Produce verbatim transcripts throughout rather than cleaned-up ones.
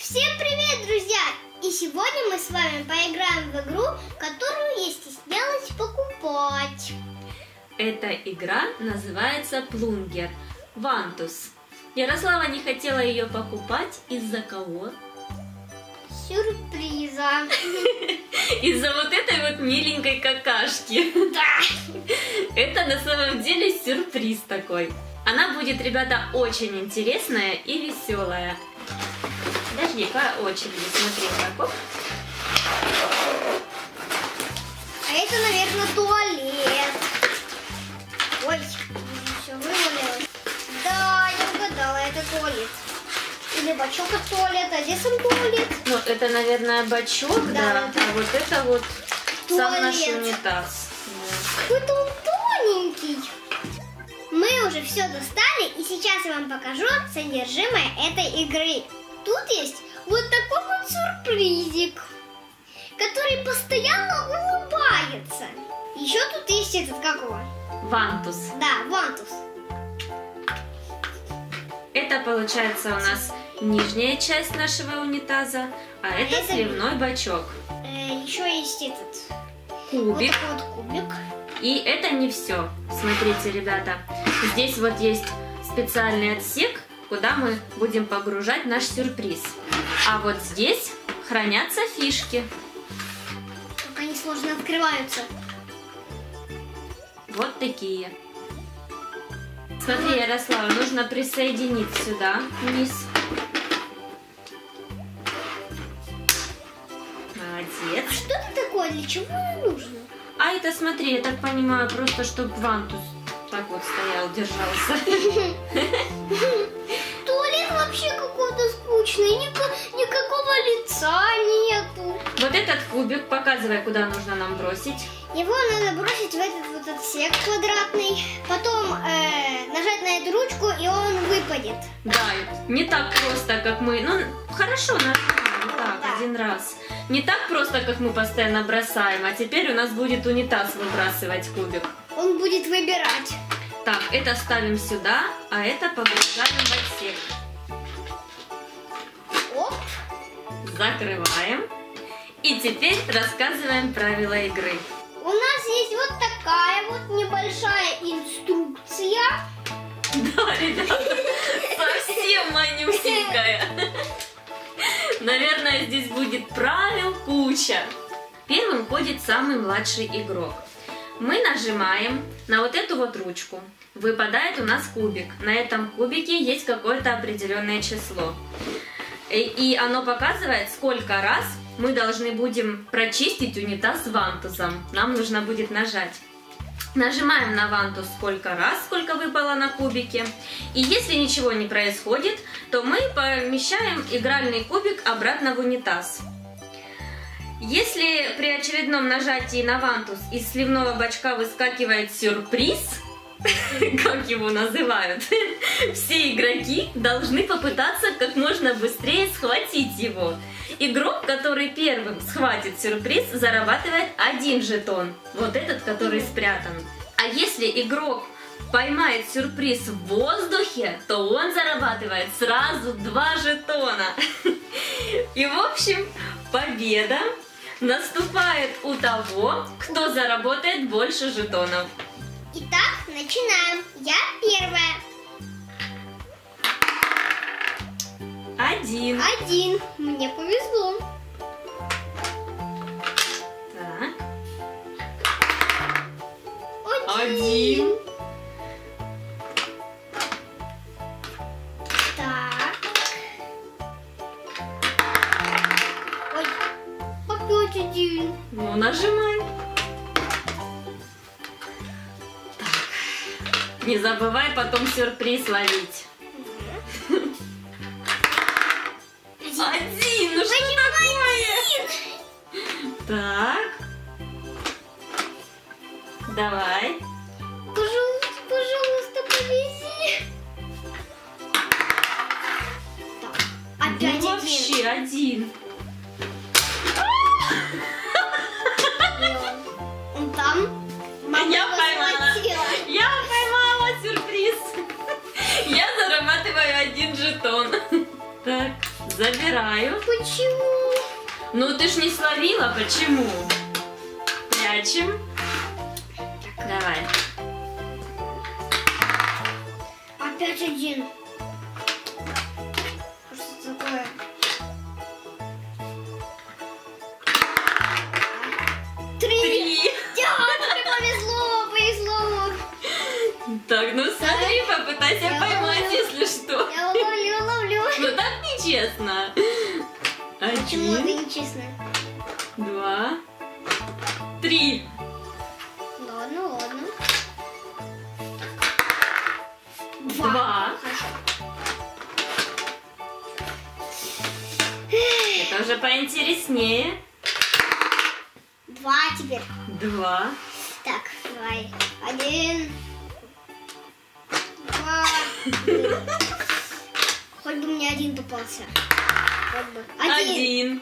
Всем привет, друзья! И сегодня мы с вами поиграем в игру, которую не стеснялась покупать. Эта игра называется Плунгер Вантус. Ярослава не хотела ее покупать из-за кого? Сюрприза. Из-за вот этой вот миленькой какашки. Да. Это на самом деле сюрприз такой. Она будет, ребята, очень интересная и веселая. Подожди, по очереди, смотри, каков. А это, наверное, туалет. Ой, все вывалилось. Да, я угадала, это туалет. Или бачок от туалета, где сам туалет? Ну, это, наверное, бачок, да, да. А вот это вот туалет. Сам наш унитаз. Какой-то он тоненький. Мы уже все достали, и сейчас я вам покажу содержимое этой игры. Тут есть вот такой вот сюрпризик, который постоянно улыбается. Еще тут есть этот, как его? Вантус. Да, вантус. Это получается у нас нижняя часть нашего унитаза, а, а это, это сливной бачок. Э, еще есть этот кубик. Вот такой вот кубик. И это не все. Смотрите, ребята, здесь вот есть специальный отсек, куда мы будем погружать наш сюрприз. А вот здесь хранятся фишки. Как они сложно открываются. Вот такие. Смотри, Ярослава, нужно присоединить сюда вниз. Молодец. А что это такое? Для чего оно нужно? А это, смотри, я так понимаю, просто чтобы вантус так вот стоял, держался. Туалет вообще какой-то скучный, никакого лица нету. Вот этот кубик, показывай, куда нужно нам бросить. Его надо бросить в этот вот отсек квадратный, потом э, нажать на эту ручку, и он выпадет. Да, не так просто, как мы. Ну, хорошо, нормально, так, да. один раз. Не так просто, как мы постоянно бросаем, а теперь у нас будет унитаз выбрасывать кубик. Он будет выбирать. Так, это ставим сюда, а это погружаем в отсек. Оп. Закрываем. И теперь рассказываем правила игры. У нас есть вот такая вот небольшая инструкция. Да, ребята, совсем манюсенькая. Наверное, здесь будет правил куча. Первым ходит самый младший игрок. Мы нажимаем на вот эту вот ручку. Выпадает у нас кубик. На этом кубике есть какое-то определенное число. И оно показывает, сколько раз мы должны будем прочистить унитаз вантусом. Нам нужно будет нажать. Нажимаем на вантус сколько раз, сколько выпало на кубике. И если ничего не происходит, то мы помещаем игральный кубик обратно в унитаз. Если при очередном нажатии на вантус из сливного бачка выскакивает сюрприз, как его называют, все игроки должны попытаться как можно быстрее схватить его. Игрок, который первым схватит сюрприз, зарабатывает один жетон. Вот этот, который спрятан. А если игрок поймает сюрприз в воздухе, то он зарабатывает сразу два жетона. И в общем, победа наступает у того, кто заработает больше жетонов. Итак, начинаем. Я первая. Один. Один. Мне повезло. Так. Один. Один. Так. Ой, опять один. Ну, нажимай. Не забывай потом сюрприз ловить. Один. Один, ну что такое? Так. Давай. Пожалуйста, пожалуйста, повези. Так, опять Ну, один. вообще один. Он там. Мама Я его поймала. схватила. Я поймала сюрприз. Я зарабатываю один жетон. Так, забираю. Почему? Ну ты ж не словила, почему? Прячем. Давай. Опять один. Что такое? Три. Три. Да, тебе повезло, повезло. Так, ну смотри, попытайся Я поймать, ловлю. если что. Я ловлю, ловлю. Ну так нечестно. Почему это Один, нечестно? два, три. Ладно, ладно. Два. Хорошо. Это уже поинтереснее. Два теперь. Два. Так, давай. Один. Два. Хоть бы мне один попался. Хоть бы. Один. Один.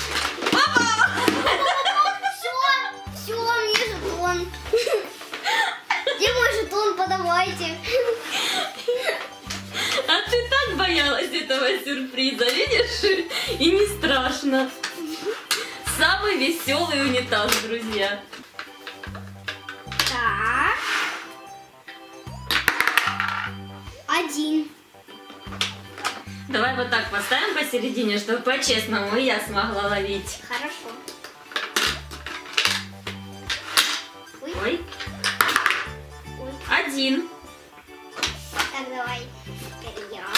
Все, все, мне жетон. Где мой жетон? Подавайте. А ты так боялась этого сюрприза, видишь? И не страшно. Самый веселый унитаз, друзья. Так. Один. Давай вот так поставим посередине, чтобы по-честному и я смогла ловить. Хорошо. Ой. Ой. Ой. Один. Так, давай. Теперь я.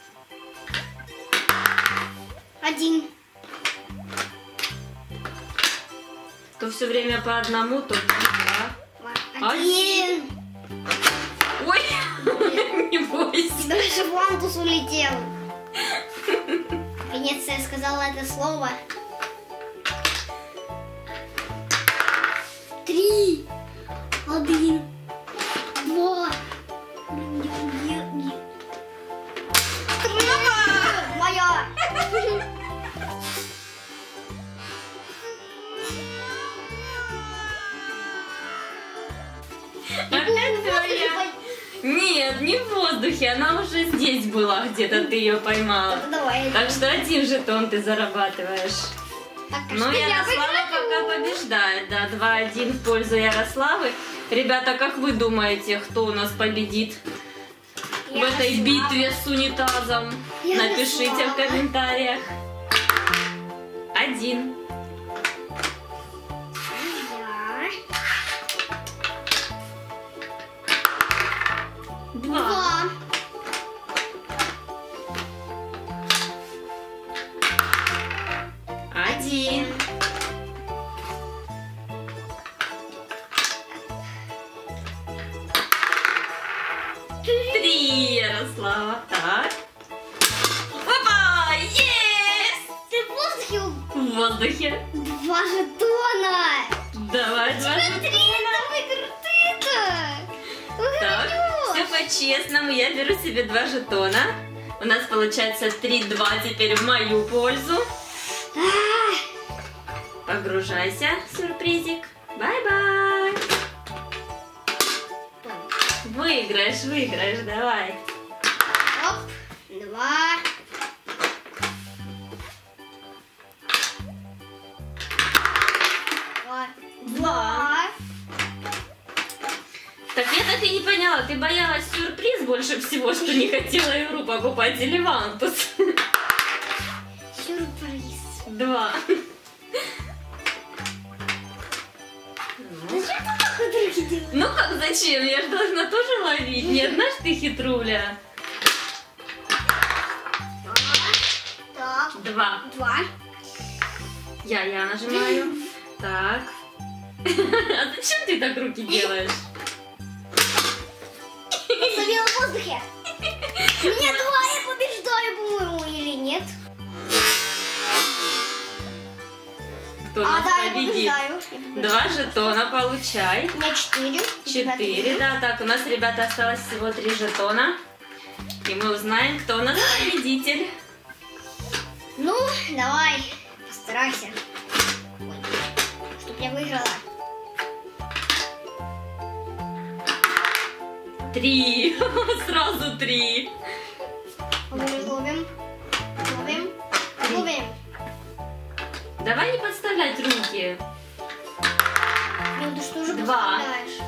Один. То все время по одному, то два. Два. Один. Ой, не бойся. Даже Вантус улетел. Наконец-то я сказала это слово. Три. Один. Два. Три. Моя. Опять твоя? Нет, не в воздухе, она уже здесь была, где-то ты ее поймала. Так, давай. Так что один жетон ты зарабатываешь. Так, а Ну, что я Ярослава выиграю? пока побеждает, да, два-один в пользу Ярославы. Ребята, как вы думаете, кто у нас победит в этой Ярослава. битве с унитазом? Ярослава. Напишите в комментариях. Один. Я. Два. Два. Один. Три, Ярослава. Так. Опа! Есть! Ты в воздухе В воздухе. два жетона. Давай, два Смотри, жетона. это крутые-то. Так, все по-честному. Я беру себе два жетона. У нас получается три-два теперь в мою пользу. Погружайся, сюрпризик. Бай-бай. Выиграешь, выиграешь, давай. Оп, два. Два. Два. Так я так и не поняла, ты боялась сюрприз больше всего, что не хотела игру покупать или вантус? Сюрприз. Два. Зачем ты так руки делаешь? Ну как зачем? Я же должна тоже ловить. Не одна ж ты хитруля. Так, Два. два. Я, я нажимаю. Так. А зачем ты так руки делаешь? Словила в воздухе. Мне два, я побеждаю, по-моему, или нет? Кто А, нас да, я победит? побеждаю. Я побеждаю. Два жетона получай. У меня четыре. Четыре, да. Так, у нас, ребята, осталось всего три жетона. И мы узнаем, кто у нас победитель. Ну, давай, постарайся. Ой, чтоб я выиграла. Три. Сразу три. Ловим, ловим. Ловим. Давай не подставлять руки. Ну ты что же Два. подставляешь?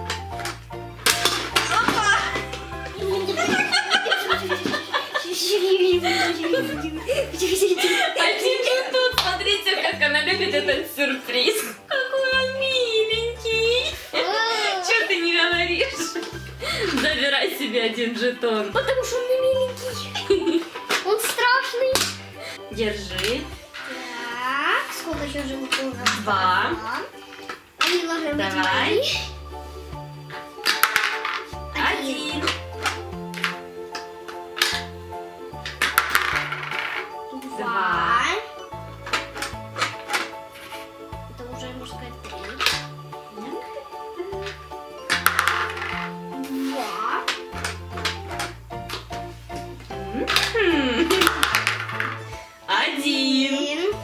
Один жетон, смотрите, как она любит этот сюрприз. Какой он миленький. Чего ты не говоришь? Забирай себе один жетон. Потому что он миленький. Он страшный. Держи. Так, сколько еще жетонов? Два. Они должны быть Давай. мои. Один. Два. Это уже, можно сказать, три. Два. М. Один. Один.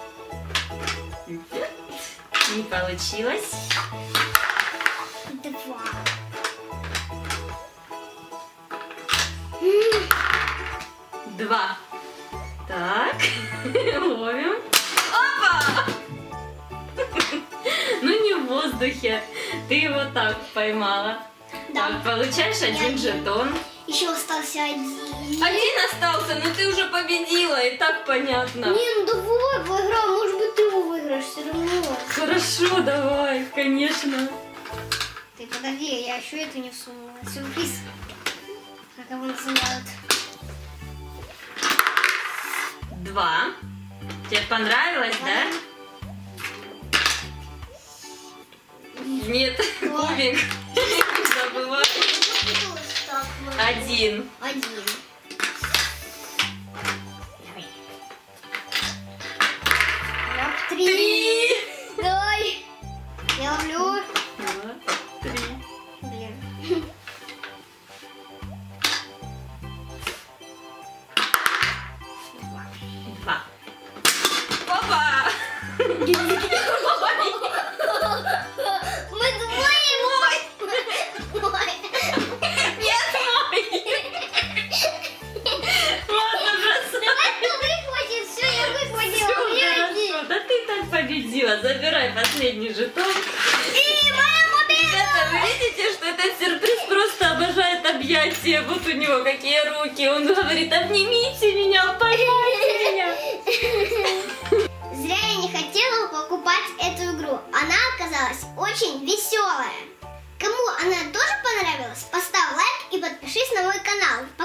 Не получилось. Два. Два. Так. Ловим. Опа! Ну не в воздухе. Ты его так поймала. Да. Так, получаешь один жетон. Еще остался один. Один остался, но ты уже победила, и так понятно. Не, ну давай поиграем, может быть ты его выиграешь все равно. Хорошо, давай, конечно. Ты подожди, я еще это не всунула. Сюрприз. Как его называют? Два. Тебе понравилось, да? Нет, кубик. Забывай. Один. Один. Ляп, три. Три. Давай. Я ловлю. Два, три. Блин. Два. Два. Опа! Мы двое мой. Мой. Нет, мой! Ладно, бросай. Давай кто выхватит. Все, я выхватила. Всё, Мне хорошо. один. Да ты так победила. Забирай последний жетон. И моя победа. Ребята, вы видите, что этот сюрприз просто обожает объятия. Вот у него какие руки. Он говорит, обнимите меня, поймайте меня. Зря я не хотела покупать эту игру. Она оказалась очень веселая. Кому она тоже понравилась, поставь лайк и подпишись на мой канал.